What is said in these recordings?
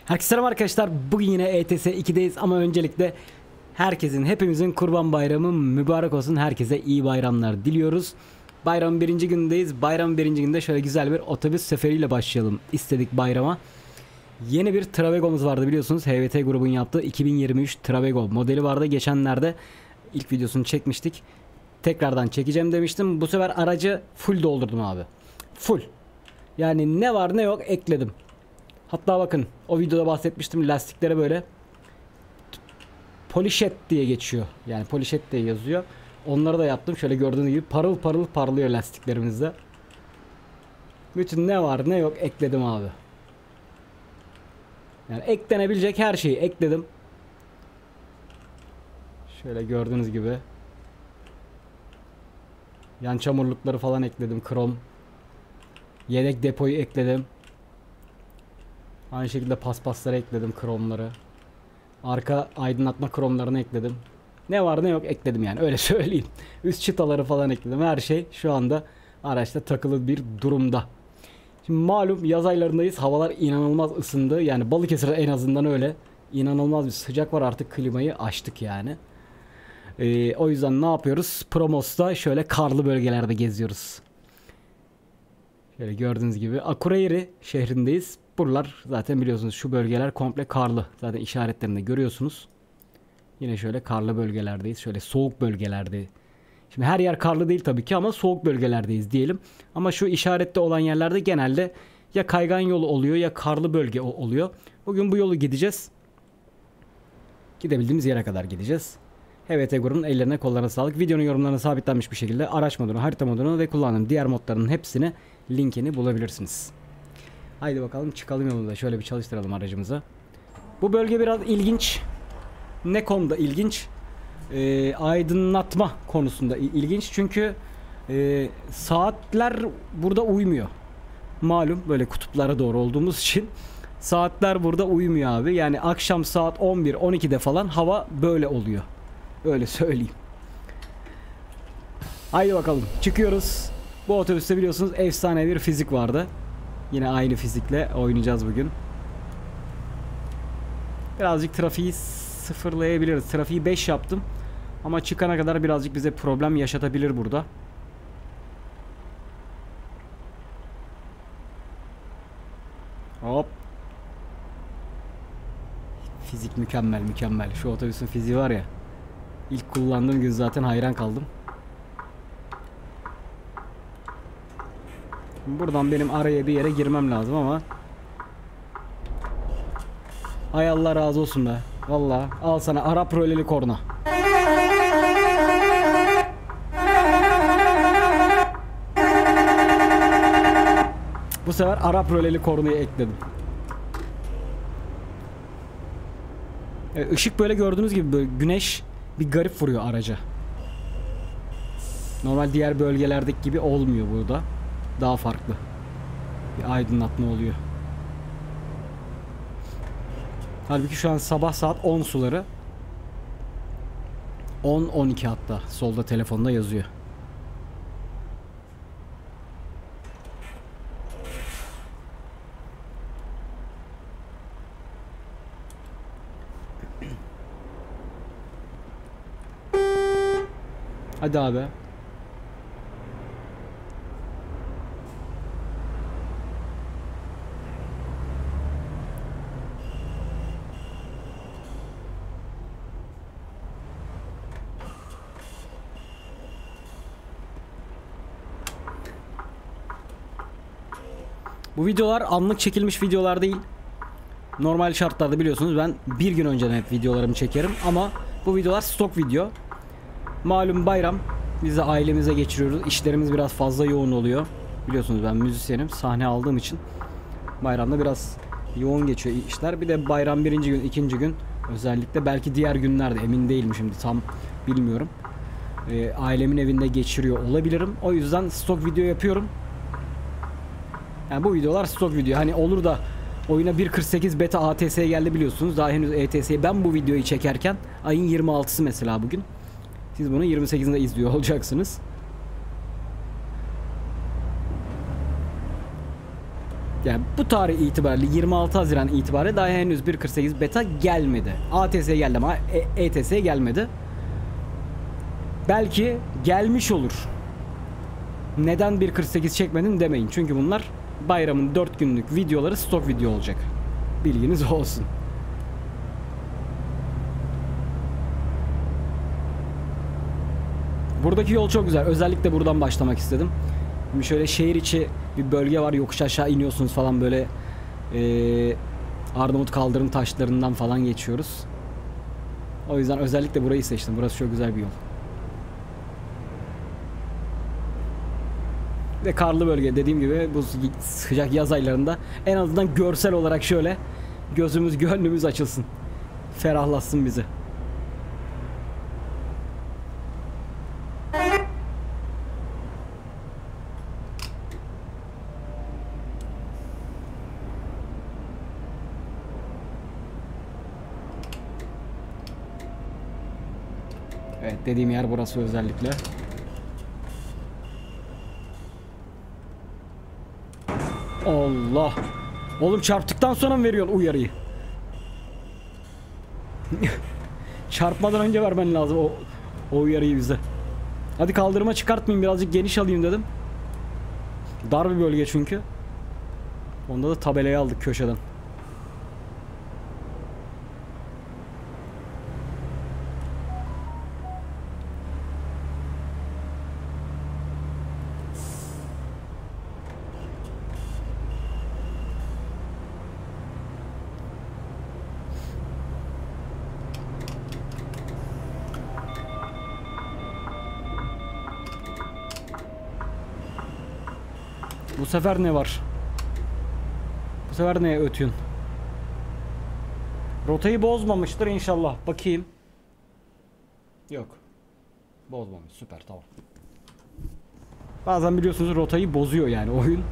Herkese selam arkadaşlar. Bugün yine ETS 2'deyiz ama öncelikle hepimizin Kurban Bayramı mübarek olsun. Herkese iyi bayramlar diliyoruz. Bayramın birinci günündeyiz. Bayramın birinci günde şöyle güzel bir otobüs seferiyle başlayalım istedik bayrama. Yeni bir Travego'muz vardı biliyorsunuz. HVT grubun yaptığı 2023 Travego modeli vardı. Geçenlerde ilk videosunu çekmiştik. Tekrardan çekeceğim demiştim. Bu sefer aracı full doldurdum abi. Full. Yani ne var ne yok ekledim. Hatta bakın o videoda bahsetmiştim, lastiklere böyle Polishet diye geçiyor. Yani Polishet diye yazıyor. Onları da yaptım. Şöyle gördüğünüz gibi parıl parıl parlıyor lastiklerimizde. Bütün ne var ne yok ekledim abi. Yani eklenebilecek her şeyi ekledim. Şöyle gördüğünüz gibi. Yan çamurlukları falan ekledim. Krom. Yedek depoyu ekledim. Aynı şekilde paspasları ekledim, kromları. Arka aydınlatma kromlarını ekledim. Ne var ne yok ekledim yani, öyle söyleyeyim. Üst çıtaları falan ekledim. Her şey şu anda araçta takılı bir durumda. Şimdi malum yaz aylarındayız. Havalar inanılmaz ısındı. Yani Balıkesir'de en azından öyle. İnanılmaz bir sıcak var, artık klimayı açtık yani. O yüzden ne yapıyoruz? Promos'ta şöyle karlı bölgelerde geziyoruz. Şöyle gördüğünüz gibi Akureyri şehrindeyiz. Buralar zaten biliyorsunuz, şu bölgeler komple karlı. Zaten işaretlerinde görüyorsunuz. Yine şöyle karlı bölgelerdeyiz. Şöyle soğuk bölgelerde. Şimdi her yer karlı değil tabii ki ama soğuk bölgelerdeyiz diyelim. Ama şu işarette olan yerlerde genelde ya kaygan yolu oluyor ya karlı bölge oluyor. Bugün bu yolu gideceğiz. Gidebildiğimiz yere kadar gideceğiz. HVT grubunun ellerine kollarına sağlık. Videonun yorumlarına sabitlenmiş bir şekilde araç modunu, harita modunu ve kullandığım diğer modların hepsini, linkini bulabilirsiniz. Haydi bakalım çıkalım yolunda. Şöyle bir çalıştıralım aracımızı. Bu bölge biraz ilginç. Ne konuda ilginç? Aydınlatma konusunda ilginç. Çünkü saatler burada uymuyor. Malum böyle kutuplara doğru olduğumuz için saatler burada uymuyor abi. Yani akşam saat 11-12'de falan hava böyle oluyor. Öyle söyleyeyim. Haydi bakalım çıkıyoruz. Bu otobüste biliyorsunuz efsane bir fizik vardı. Yine aynı fizikle oynayacağız bugün. Birazcık trafiği sıfırlayabiliriz. Trafiği 5 yaptım. Ama çıkana kadar birazcık bize problem yaşatabilir burada. Hop. Fizik mükemmel mükemmel. Şu otobüsün fiziği var ya. İlk kullandığım gün zaten hayran kaldım. Buradan benim araya bir yere girmem lazım ama hay Allah razı olsun be. Vallahi al sana Arap röleli korna. Bu sefer Arap röleli kornayı ekledim. Işık böyle gördüğünüz gibi böyle güneş bir garip vuruyor araca. Normal diğer bölgelerdeki gibi olmuyor burada. Daha farklı bir aydınlatma oluyor. Halbuki şu an sabah saat 10 suları. 10-12 hatta. Solda telefonda yazıyor. Hadi abi. Bu videolar anlık çekilmiş videolar değil. Normal şartlarda biliyorsunuz ben bir gün önceden hep videolarımı çekerim ama bu videolar stok video. Malum bayram, biz de ailemize geçiriyoruz. İşlerimiz biraz fazla yoğun oluyor. Biliyorsunuz ben müzisyenim, sahne aldığım için bayramda biraz yoğun geçiyor işler. Bir de bayram birinci gün, ikinci gün özellikle, belki diğer günlerde emin değilim şimdi, tam bilmiyorum. Ailemin evinde geçiriyor olabilirim. O yüzden stok video yapıyorum. Yani bu videolar stok video. Hani olur da oyuna 1.48 beta ATS geldi biliyorsunuz. Daha henüz ETS'ye ben bu videoyu çekerken ayın 26'sı mesela bugün. Siz bunu 28'inde izliyor olacaksınız. Yani bu tarih itibariyle 26 Haziran itibariyle daha henüz 1.48 beta gelmedi. ATS'ye geldi ama ETS'ye gelmedi. Belki gelmiş olur. Neden 1.48 çekmedin demeyin. Çünkü bunlar bayramın 4 günlük videoları stok video olacak. Bilginiz olsun. Buradaki yol çok güzel. Özellikle buradan başlamak istedim. Şimdi şöyle şehir içi bir bölge var. Yokuş aşağı iniyorsunuz falan böyle. Arnavut kaldırım taşlarından falan geçiyoruz. O yüzden özellikle burayı seçtim. Burası çok güzel bir yol. Ve karlı bölge, dediğim gibi bu sıcak yaz aylarında en azından görsel olarak şöyle gözümüz gönlümüz açılsın. Ferahlatsın bizi. Evet, dediğim yer burası özellikle. Allah. Oğlum çarptıktan sonra mı veriyorsun uyarıyı? Çarpmadan önce vermen lazım o uyarıyı bize. Hadi kaldırıma çıkartmayayım, birazcık geniş alayım dedim. Dar bir bölge çünkü. Onda da tabelayı aldık köşeden. Bu sefer ne var? Bu sefer neye ötüyorsun? Rotayı bozmamıştır inşallah. Bakayım. Yok. Bozmamış. Süper, tamam. Bazen biliyorsunuz rotayı bozuyor yani oyun.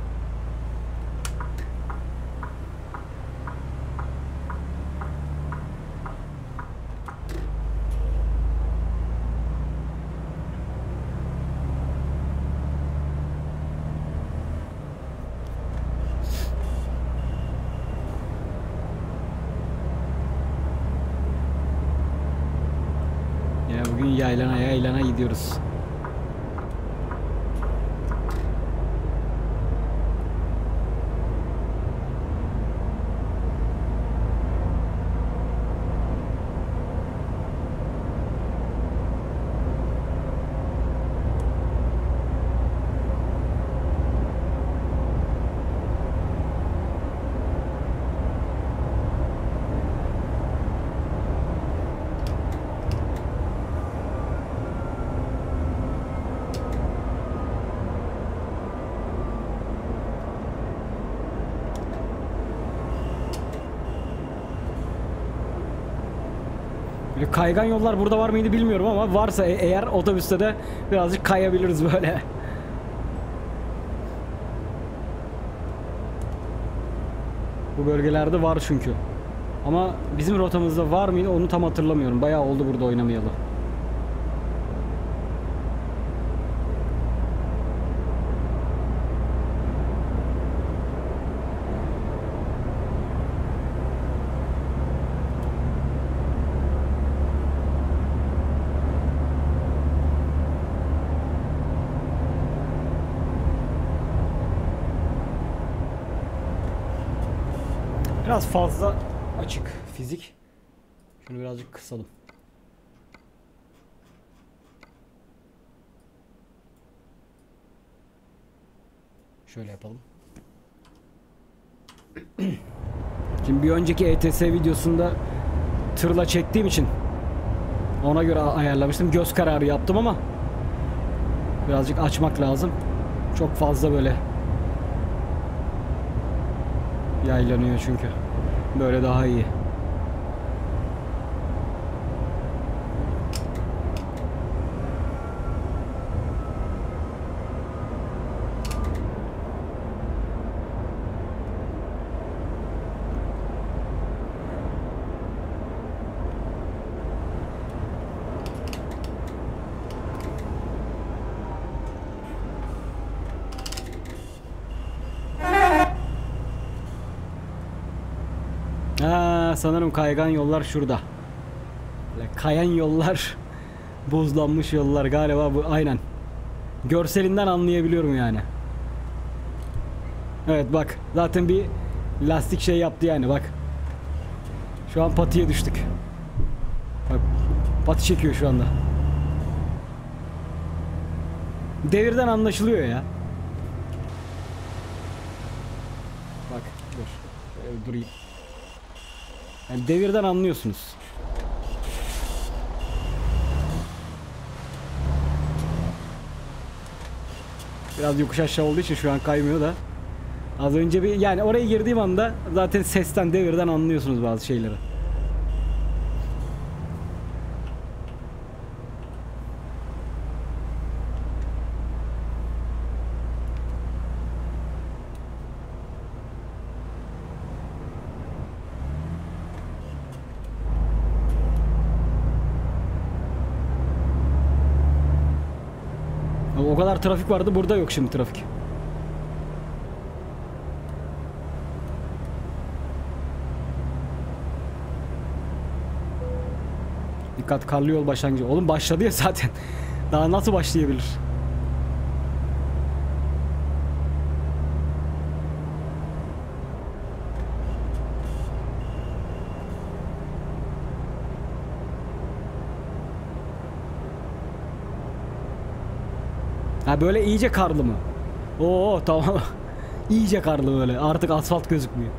Bugün yaylana gidiyoruz. Böyle kaygan yollar burada var mıydı bilmiyorum ama varsa eğer otobüste de birazcık kayabiliriz böyle. Bu bölgelerde var çünkü. Ama bizim rotamızda var mıydı onu tam hatırlamıyorum. Bayağı oldu burada oynamayalı. Biraz fazla açık fizik. Şunu birazcık kısalım. Şöyle yapalım. Şimdi bir önceki ETS videosunda tırla çektiğim için ona göre ayarlamıştım. Göz kararı yaptım ama birazcık açmak lazım. Çok fazla böyle yaylanıyor çünkü. Böyle daha iyi. Sanırım kaygan yollar şurada. Böyle kayan yollar, buzlanmış yollar galiba bu, aynen. Görselinden anlayabiliyorum yani. Evet bak, zaten bir lastik şey yaptı yani, bak. Şu an patiye düştük. Bak, pati çekiyor şu anda. Devirden anlaşılıyor ya. Bak dur. Şöyle durayım. Yani devirden anlıyorsunuz. Biraz yokuş aşağı olduğu için şu an kaymıyor da. Az önce bir, yani oraya girdiğim anda zaten sesten, devirden anlıyorsunuz bazı şeyleri. O kadar trafik vardı, burada yok şimdi trafik. Dikkat, karlı yol başlangıcı. Oğlum başladı ya zaten. Daha nasıl başlayabilir? Ha böyle iyice karlı mı? Oo tamam. İyice karlı böyle. Artık asfalt gözükmüyor.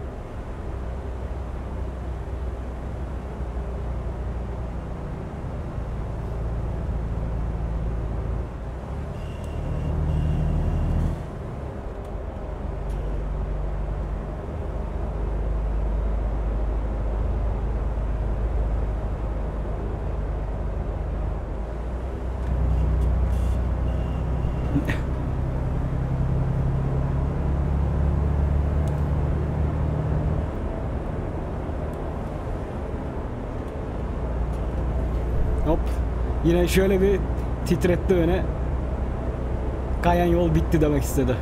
Hop. Yine şöyle bir titretti öne. Kayan yol bitti demek istedi.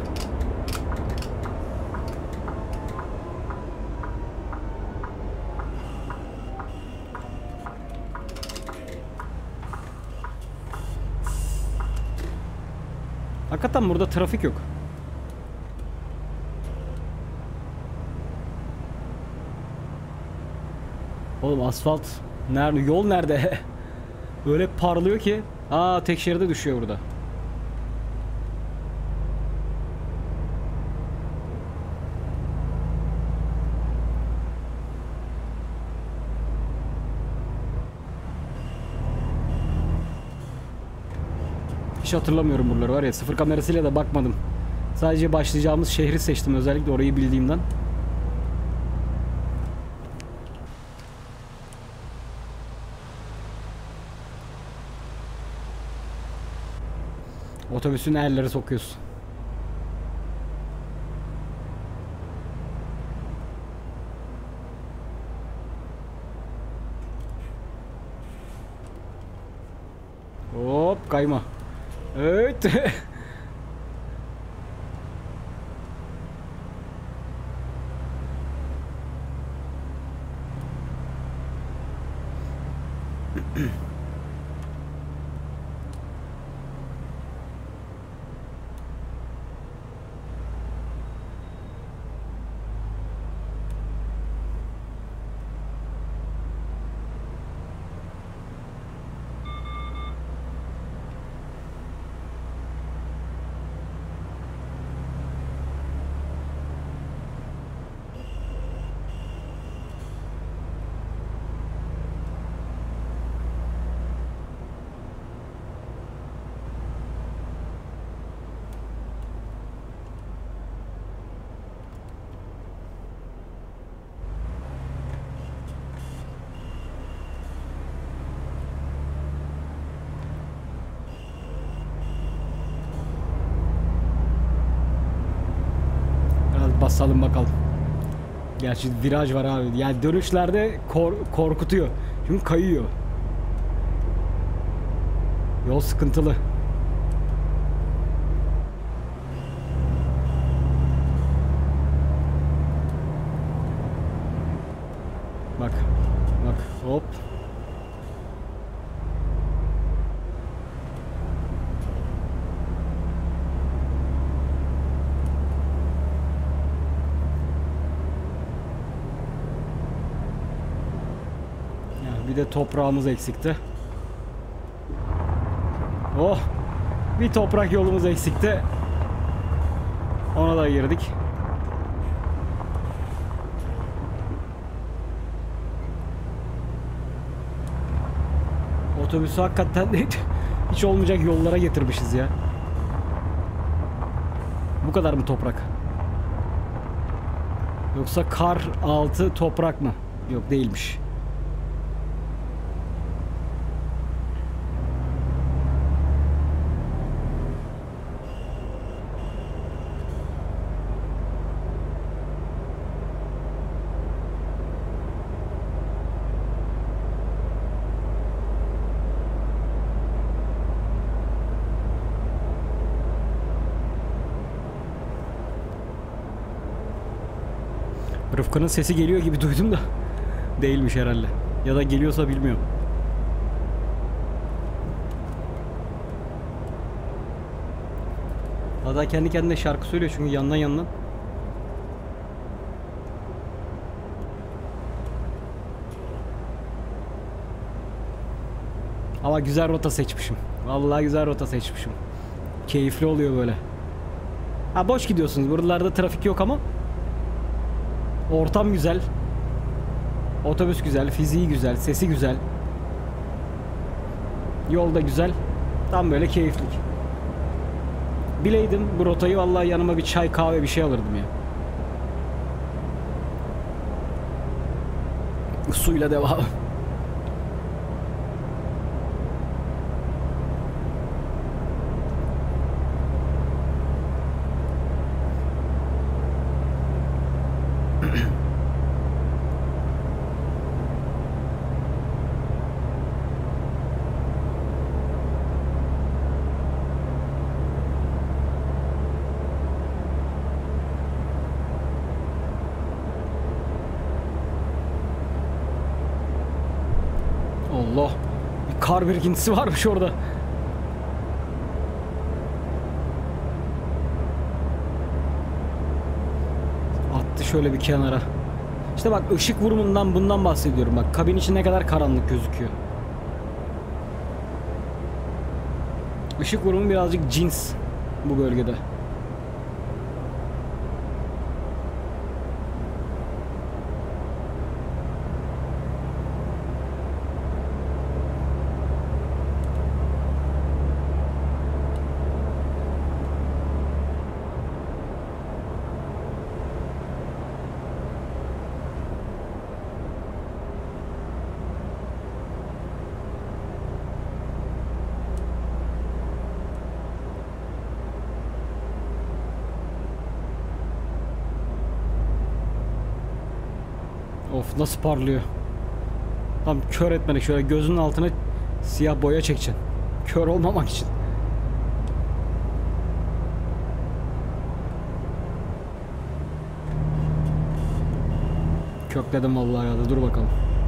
Hakikaten burada trafik yok. Oğlum asfalt nerede? Yol nerede? Böyle parlıyor ki. Tek şeride düşüyor burada. Hiç hatırlamıyorum buraları, var ya, sıfır kamerasıyla da bakmadım. Sadece başlayacağımız şehri seçtim, özellikle orayı bildiğimden. Otobüsün elleri sokuyorsun. Hop kayma. Evet. Biraz basalım bakalım. Gerçi viraj var abi. Yani dönüşlerde korkutuyor. Çünkü kayıyor. Yol sıkıntılı. Bak. Bak. Hop. Ya bir de toprağımız eksikti. Oh. Bir toprak yolumuz eksikti. Ona da girdik. Otobüsü hakikaten hiç olmayacak yollara getirmişiz ya. Bu kadar mı toprak? Yoksa kar altı toprak mı? Yok, değilmiş. Rıfkı'nın sesi geliyor gibi duydum da değilmiş herhalde. Ya da geliyorsa bilmiyorum. Hatta kendi kendine şarkı söylüyor çünkü yandan yandan. Ama güzel rota seçmişim. Vallahi güzel rota seçmişim. Keyifli oluyor böyle. Ha, boş gidiyorsunuz. Buralarda trafik yok ama ortam güzel. Otobüs güzel, fiziği güzel, sesi güzel. Yolda güzel. Tam böyle keyiflik. Bileydim bu rotayı, vallahi yanıma bir çay kahve bir şey alırdım ya. Suyla devam. Allah. Bir kar birikintisi varmış orada. Attı şöyle bir kenara. İşte bak, ışık vurumundan bundan bahsediyorum. Bak, kabin içi ne kadar karanlık gözüküyor. Işık vurumu birazcık cins bu bölgede. Of, nasıl parlıyor. Tam kör etmedik, şöyle gözünün altına siyah boya çekeceksin. Kör olmamak için. Kökledim vallahi ya da, dur bakalım.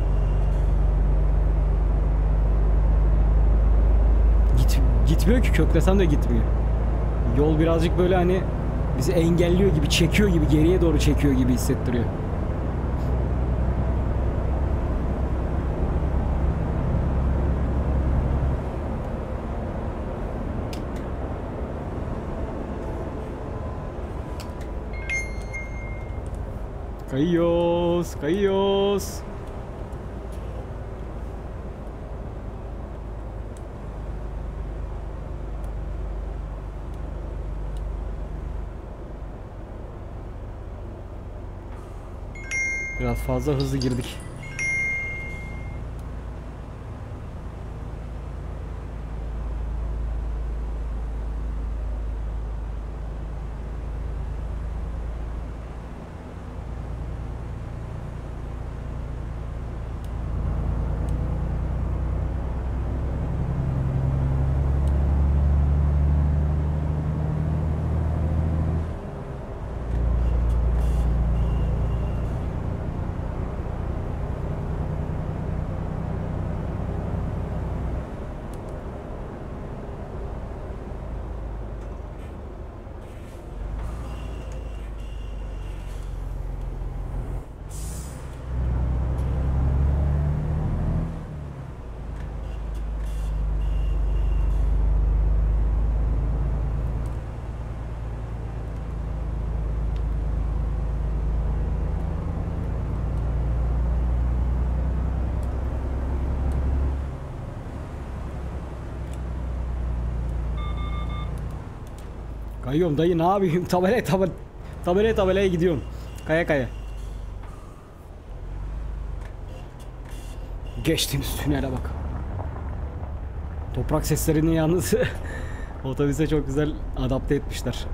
Gitmiyor ki, köklesem de gitmiyor. Yol birazcık böyle hani bizi engelliyor gibi, çekiyor gibi, geriye doğru çekiyor gibi hissettiriyor. Kayıyoruz, kayıyoruz. Biraz fazla hızlı girdik. Kayıyorum dayı, ne yapayım? Tabelaya gidiyorum. Kaya kaya. Geçtiğimiz tünele bak. Toprak seslerini yalnız otobüse çok güzel adapte etmişler.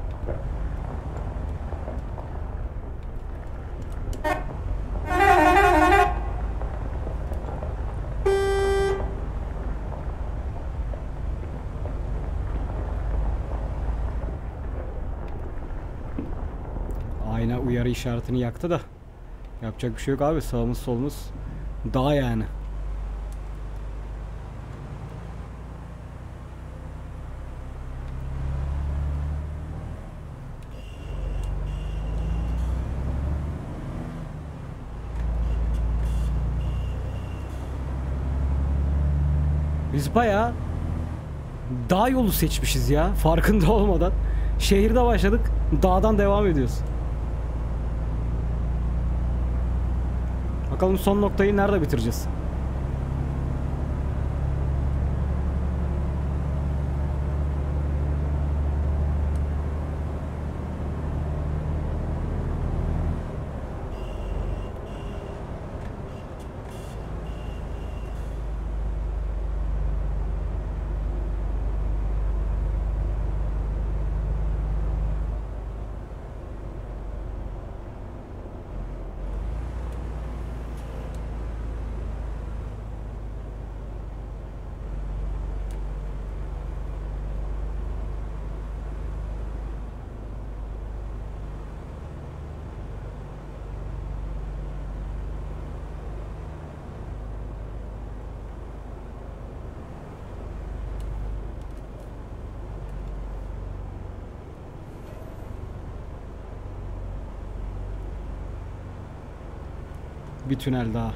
Ayna uyarı işaretini yaktı da yapacak bir şey yok abi, sağımız solumuz dağ yani. Biz bayağı dağ yolu seçmişiz ya, farkında olmadan. Şehirde başladık, dağdan devam ediyoruz. Bakalım son noktayı nerede bitireceğiz? Bir tünel daha.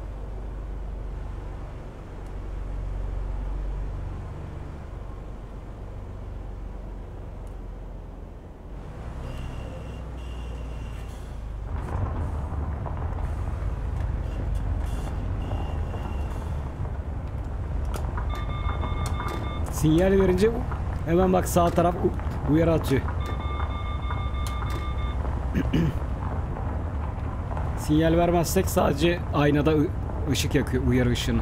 Sinyal verince hemen bak sağ taraf uyarı atıyor. Sinyal vermezsek sadece aynada ışık yakıyor, uyarı ışığını.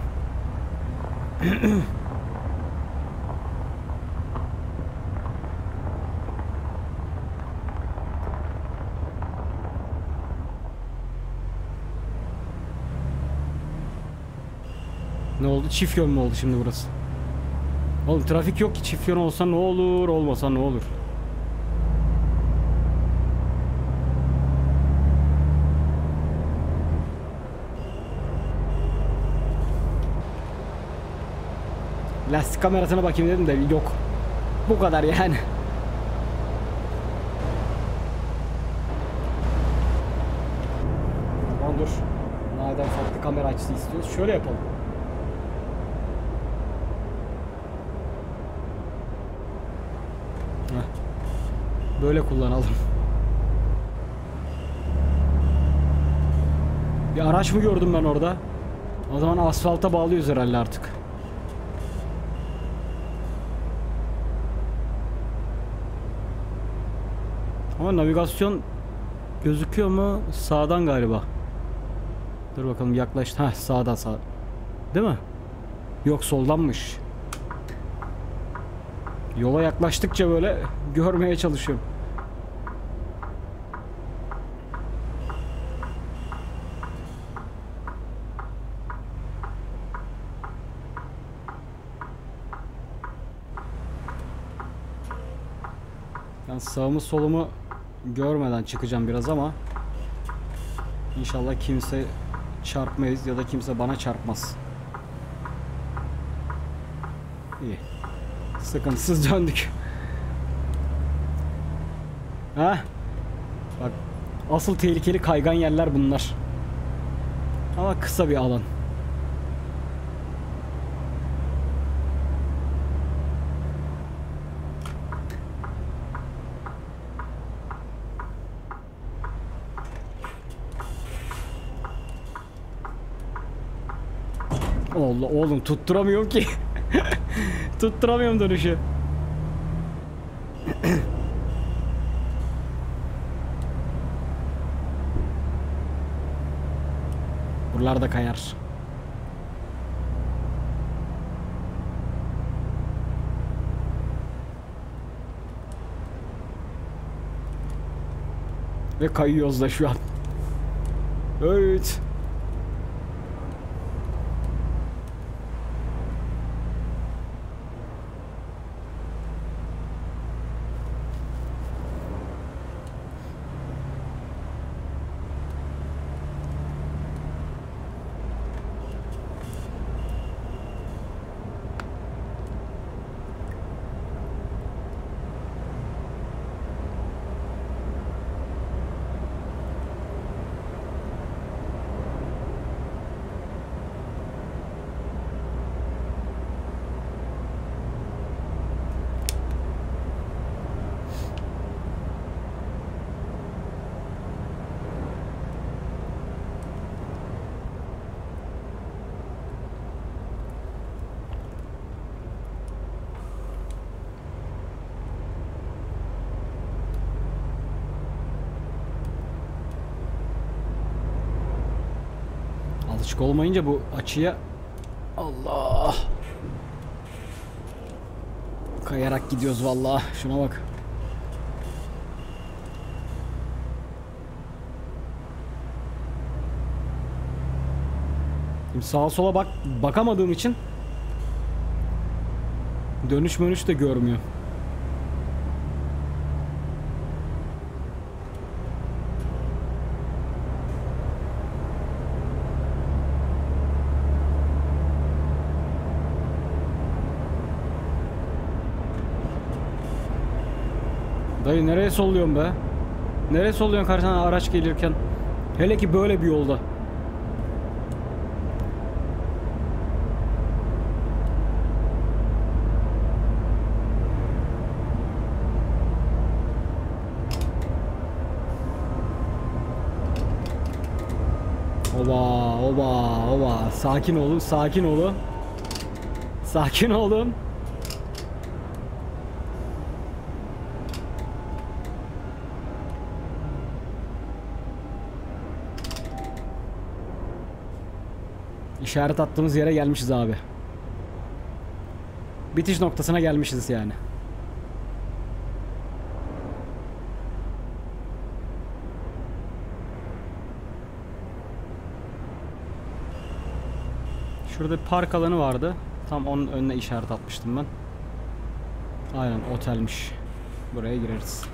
Ne oldu? Çift yön mü oldu şimdi burası? Oğlum trafik yok ki, çift yön olsa ne olur, olmasa ne olur? Lastik kamerasına bakayım dedim de yok. Bu kadar yani. Tamam dur. Madem farklı kamera açısı istiyoruz, şöyle yapalım. Böyle kullanalım. Bir araç mı gördüm ben orada? O zaman asfalta bağlıyoruz herhalde artık. Ama navigasyon gözüküyor mu? Sağdan galiba. Dur bakalım, yaklaştı. Heh, sağdan sağ. Değil mi? Yok, soldanmış. Yola yaklaştıkça böyle görmeye çalışıyorum. Ben sağımı solumu görmeden çıkacağım biraz ama İnşallah kimse çarpmayız ya da kimse bana çarpmaz. İyi. Sıkıntısız döndük. Ha? Bak, asıl tehlikeli kaygan yerler bunlar. Ama kısa bir alan. Allah oğlum, tutturamıyorum ki. Tutturamıyorum dönüşü. Motorlar da kayar. Ve kayıyoruz da şu an. Evet. Alışık olmayınca bu açıya Allah kayarak gidiyoruz vallahi. Şuna bak. Şimdi sağa sola bakamadığım için dönüş de görmüyor. Dayı nereye solluyorsun be? Nereye solluyorsun karşına araç gelirken? Hele ki böyle bir yolda. Oba oba oba. Sakin olun, sakin olun. Sakin olun. İşaret attığımız yere gelmişiz abi. Bitiş noktasına gelmişiz yani. Şurada bir park alanı vardı. Tam onun önüne işaret atmıştım ben. Aynen otelmiş. Buraya gireriz.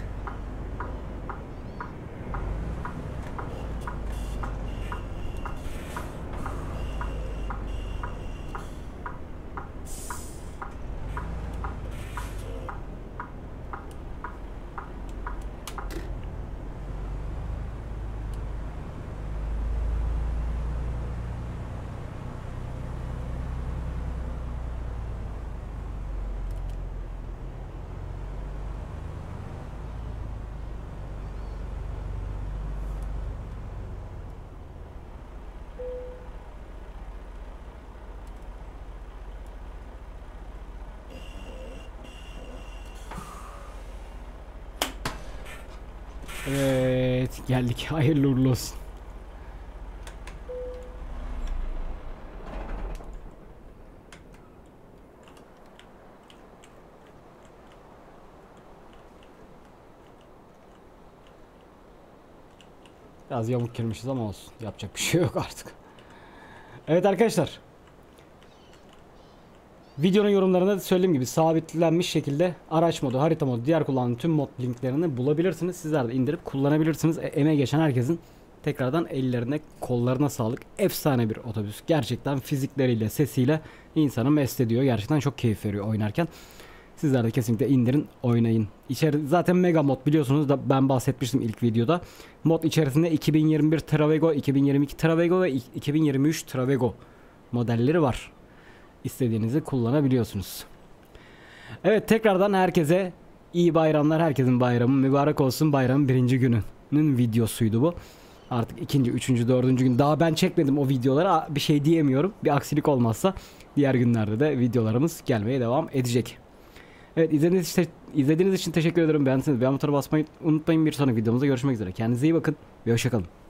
Evet geldik. Hayırlı uğurlu olsun. Biraz yamuk girmişiz ama olsun. Yapacak bir şey yok artık. Evet arkadaşlar. Videonun yorumlarında söylediğim gibi sabitlenmiş şekilde araç modu, harita modu, diğer kullandığım tüm mod linklerini bulabilirsiniz. Sizler de indirip kullanabilirsiniz. Emeğe geçen herkesin tekrardan ellerine, kollarına sağlık. Efsane bir otobüs. Gerçekten fizikleriyle, sesiyle insanı mest ediyor. Gerçekten çok keyif veriyor oynarken. Sizler de kesinlikle indirin, oynayın. Zaten mega mod biliyorsunuz da ben bahsetmiştim ilk videoda. Mod içerisinde 2021 Travego, 2022 Travego ve 2023 Travego modelleri var. İstediğinizi kullanabiliyorsunuz. Evet tekrardan herkese iyi bayramlar. Herkesin bayramı mübarek olsun. Bayramın birinci gününün videosuydu bu. Artık ikinci, üçüncü, dördüncü gün. Daha ben çekmedim o videoları. Bir şey diyemiyorum. Bir aksilik olmazsa diğer günlerde de videolarımız gelmeye devam edecek. Evet izlediğiniz için teşekkür ederim. Beğendiyseniz beğen butonuna basmayı unutmayın. Bir sonraki videomuzda görüşmek üzere. Kendinize iyi bakın ve hoşçakalın.